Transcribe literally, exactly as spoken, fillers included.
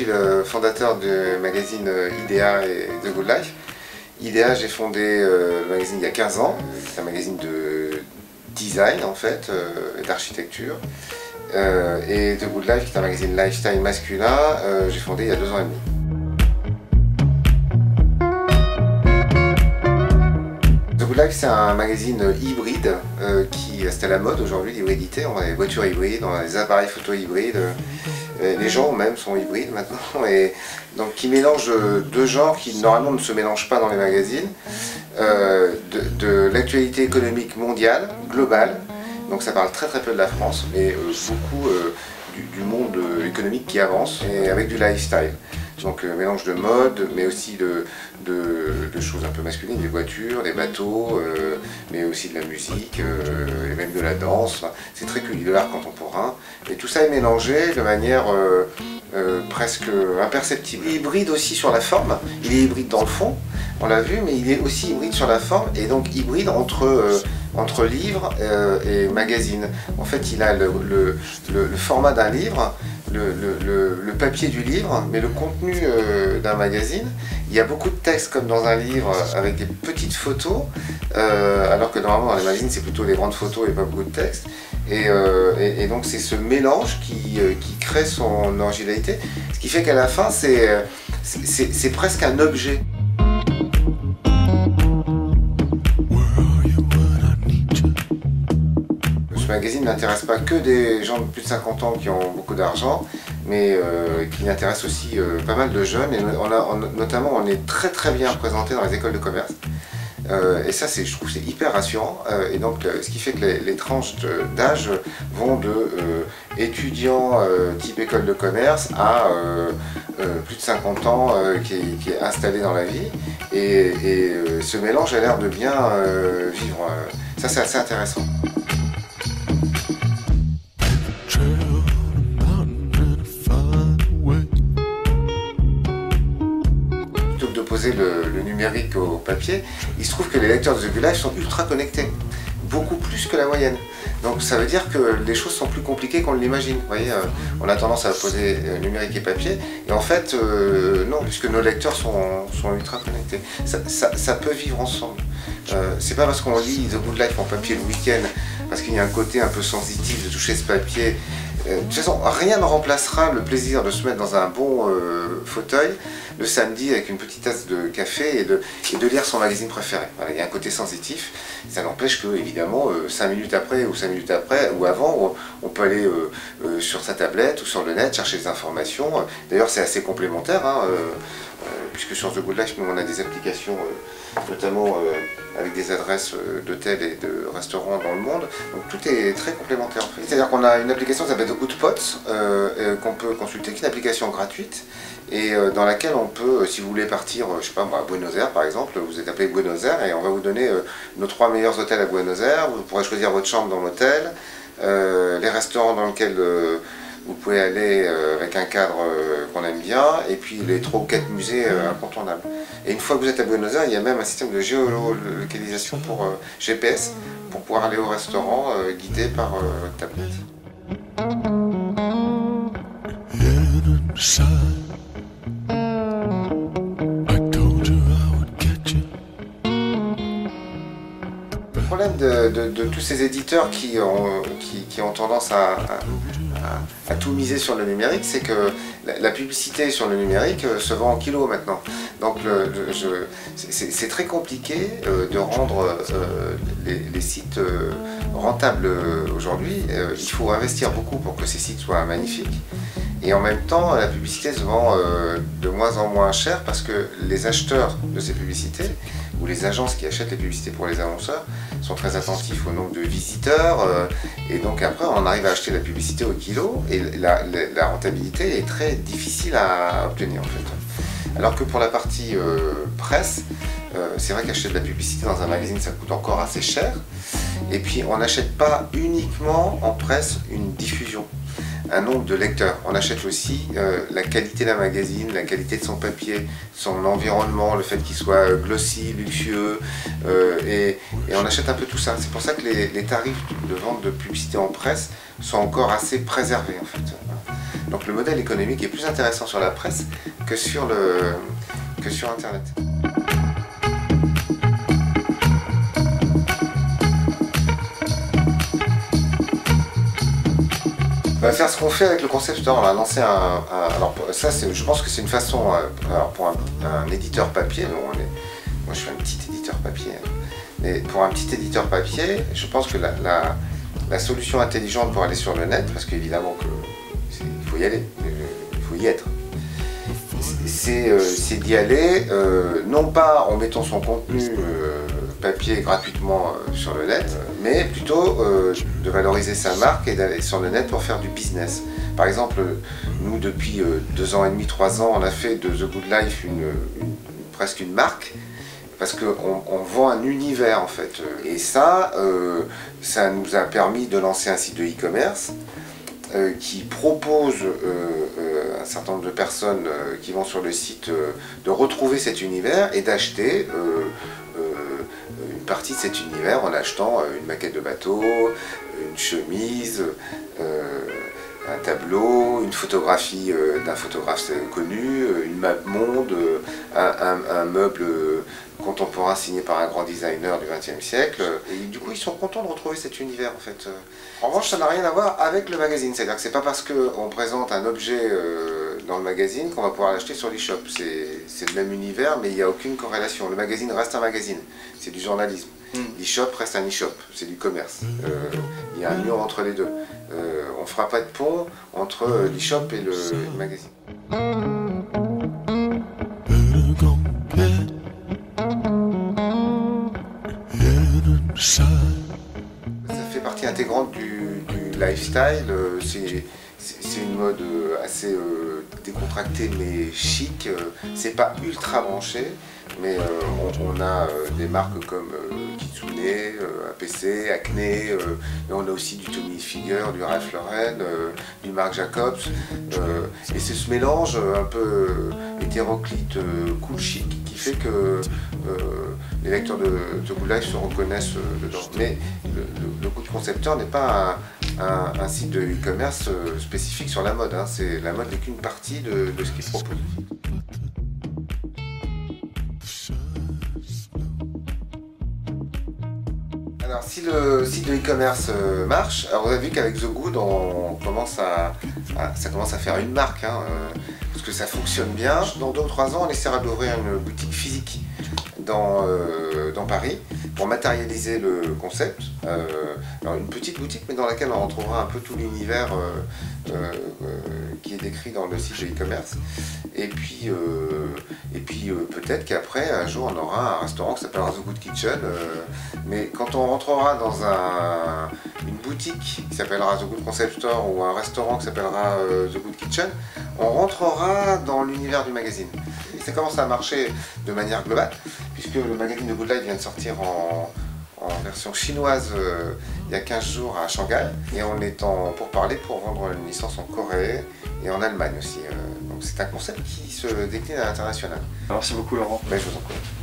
suis le fondateur du magazine Idea et The Good Life. Idea, j'ai fondé euh, le magazine il y a quinze ans. C'est un magazine de design en fait, euh, et d'architecture. Euh, et The Good Life, qui est un magazine lifestyle masculin, euh, j'ai fondé il y a deux ans et demi. The Good Life, c'est un magazine hybride euh, qui reste à la mode aujourd'hui, l'hybridité. On a des voitures hybrides, on a des appareils photo hybrides. Euh, les gens même sont hybrides maintenant. Et donc qui mélange deux genres qui normalement ne se mélangent pas dans les magazines. Euh, de de l'actualité économique mondiale, globale. Donc ça parle très très peu de la France, mais euh, beaucoup euh, du, du monde euh, économique qui avance, et avec du lifestyle. Donc euh, mélange de mode, mais aussi de, de, de choses un peu masculines, des voitures, des bateaux, euh, mais aussi de la musique, euh, et même de la danse. Enfin, c'est très culturel, de l'art contemporain. Et tout ça est mélangé de manière euh, euh, presque imperceptible. Il est hybride aussi sur la forme, il est hybride dans le fond, on l'a vu, mais il est aussi hybride sur la forme, et donc hybride entre... Euh, entre livre euh, et magazine. En fait, il a le, le, le, le format d'un livre, le, le, le papier du livre, mais le contenu euh, d'un magazine. Il y a beaucoup de textes comme dans un livre avec des petites photos, euh, alors que normalement dans les magazines c'est plutôt des grandes photos et pas beaucoup de textes. Et, euh, et, et donc c'est ce mélange qui, euh, qui crée son originalité, ce qui fait qu'à la fin c'est c'est presque un objet. Ce magazine n'intéresse pas que des gens de plus de cinquante ans qui ont beaucoup d'argent, mais euh, qui intéresse aussi euh, pas mal de jeunes. Et on a, on, notamment, on est très très bien représenté dans les écoles de commerce. Euh, et ça, je trouve, c'est hyper rassurant. Euh, et donc, euh, ce qui fait que les, les tranches d'âge vont de euh, étudiants euh, type école de commerce à euh, euh, plus de cinquante ans euh, qui, est, qui est installé dans la vie. Et, et euh, ce mélange a l'air de bien euh, vivre. Ça, c'est assez intéressant. Poser le, le numérique au papier, il se trouve que les lecteurs de The Good Life sont ultra connectés, beaucoup plus que la moyenne. Donc ça veut dire que les choses sont plus compliquées qu'on l'imagine. Vous voyez, euh, on a tendance à opposer euh, numérique et papier, et en fait, euh, non, puisque nos lecteurs sont, sont ultra connectés. Ça, ça, ça peut vivre ensemble. Euh, c'est pas parce qu'on lit The Good Life en papier le week-end, parce qu'il y a un côté un peu sensitif de toucher ce papier. Euh, de toute façon, rien ne remplacera le plaisir de se mettre dans un bon euh, fauteuil le samedi avec une petite tasse de café et de, et de lire son magazine préféré. Voilà, il y a un côté sensitif. Ça n'empêche que, évidemment, euh, cinq minutes après ou cinq minutes après ou avant, on, on peut aller euh, euh, sur sa tablette ou sur le net chercher des informations. D'ailleurs, c'est assez complémentaire, hein, euh, euh, puisque sur The Good Life, nous, on a des applications, euh, notamment euh, avec des adresses euh, d'hôtels et de restaurants dans le monde. Donc tout est très complémentaire en fait. C'est-à-dire qu'on a une application qui s'appelle The Good Pots, euh, euh, qu'on peut consulter, qui est une application gratuite, et euh, dans laquelle on peut, euh, si vous voulez partir, euh, je sais pas moi, à Buenos Aires par exemple, vous êtes appelé Buenos Aires et on va vous donner euh, nos trois meilleurs hôtels à Buenos Aires, vous pourrez choisir votre chambre dans l'hôtel, euh, les restaurants dans lesquels euh, vous pouvez aller euh, avec un cadre euh, qu'on aime bien, et puis les trois ou quatre musées euh, incontournables. Et une fois que vous êtes à Buenos Aires, il y a même un système de géolocalisation pour euh, G P S, pour pouvoir aller au restaurant euh, guidé par euh, votre tablette. Le problème de, de, de tous ces éditeurs qui ont, qui, qui ont tendance à, à, à tout miser sur le numérique, c'est que la, la publicité sur le numérique euh, se vend en kilos maintenant. Donc c'est très compliqué euh, de rendre euh, les, les sites euh, rentables euh, aujourd'hui. Euh, il faut investir beaucoup pour que ces sites soient magnifiques. Et en même temps, la publicité se vend euh, de moins en moins cher parce que les acheteurs de ces publicités, ou les agences qui achètent les publicités pour les annonceurs, sont très attentifs au nombre de visiteurs. Euh, et donc après, on arrive à acheter la publicité au kilo, et la, la, la rentabilité est très difficile à obtenir en fait. Alors que pour la partie euh, presse, euh, c'est vrai qu'acheter de la publicité dans un magazine, ça coûte encore assez cher. Et puis on n'achète pas uniquement en presse une diffusion, un nombre de lecteurs. On achète aussi euh, la qualité d'un magazine, la qualité de son papier, son environnement, le fait qu'il soit glossy, luxueux, euh, et, et on achète un peu tout ça. C'est pour ça que les, les tarifs de vente de publicité en presse sont encore assez préservés en fait. Donc le modèle économique est plus intéressant sur la presse que sur, le, que sur Internet. On va faire ce qu'on fait avec le concept store. On va lancer un, un alors ça, je pense que c'est une façon, alors pour un, un éditeur papier, nous on est, moi je suis un petit éditeur papier, mais pour un petit éditeur papier, je pense que la, la, la solution intelligente pour aller sur le net, parce qu'évidemment il faut y aller, il faut y être, c'est euh, d'y aller, euh, non pas en mettant son contenu euh, papier gratuitement euh, sur le net, mais plutôt euh, de valoriser sa marque et d'aller sur le net pour faire du business. Par exemple, nous depuis euh, deux ans et demi, trois ans, on a fait de The Good Life une, une, presque une marque, parce qu'on on vend un univers en fait. Et ça, euh, ça nous a permis de lancer un site de e-commerce euh, qui propose euh, euh, un certain nombre de personnes euh, qui vont sur le site euh, de retrouver cet univers et d'acheter euh, euh, une partie de cet univers en achetant euh, une maquette de bateau, une chemise, euh, un tableau, une photographie euh, d'un photographe connu, une map monde, un, un, un meuble contemporain signé par un grand designer du vingtième siècle. Et du coup, ils sont contents de retrouver cet univers en fait. En revanche, ça n'a rien à voir avec le magazine. C'est-à-dire que c'est pas parce qu'on présente un objet euh, dans le magazine qu'on va pouvoir l'acheter sur l'e-shop. C'est le même univers, mais il n'y a aucune corrélation. Le magazine reste un magazine. C'est du journalisme. Mm. L'e-shop reste un e-shop. C'est du commerce. Euh, il y a un mur entre les deux. Euh, on ne fera pas de pont entre l'e-shop et le, le magazine. Ça fait partie intégrante du, du lifestyle. C'est une mode assez euh, décontractée mais chic. C'est pas ultra branché, mais euh, on, on a euh, des marques comme euh, Kitsune, euh, A P C, Acne, euh, mais on a aussi du Tommy Hilfiger, du Ralph Lauren, euh, du Marc Jacobs. Euh, et c'est ce mélange un peu euh, hétéroclite, euh, cool chic, qui fait que euh, les lecteurs de The Good Life se reconnaissent euh, dedans. Mais le, le, le Good Concepteur n'est pas un, un, un site de e-commerce euh, spécifique sur la mode. Hein. La mode n'est qu'une partie de, de ce qu'il propose. Alors, si le site de e-commerce euh, marche, alors vous avez vu qu'avec The Good, on commence à, à, ça commence à faire une marque, hein, euh, parce que ça fonctionne bien. Dans deux ou trois ans, on essaiera d'ouvrir une boutique physique dans, euh, dans Paris pour matérialiser le concept. Euh, alors une petite boutique, mais dans laquelle on retrouvera un peu tout l'univers euh, euh, qui est décrit dans le site de e-commerce. Et puis, euh, et puis euh, peut-être qu'après, un jour, on aura un restaurant qui s'appellera The Good Kitchen. Euh, mais quand on rentrera dans un, une boutique qui s'appellera The Good Concept Store ou un restaurant qui s'appellera euh, The Good Kitchen, on rentrera dans l'univers du magazine. Et ça commence à marcher de manière globale, puisque le magazine de Good Life vient de sortir en, en version chinoise euh, il y a quinze jours à Shanghai, et on est en pourparlers pour vendre une licence en Corée et en Allemagne aussi. Euh, donc c'est un concept qui se décline à l'international. Merci beaucoup Laurent. Ben, je vous en prie.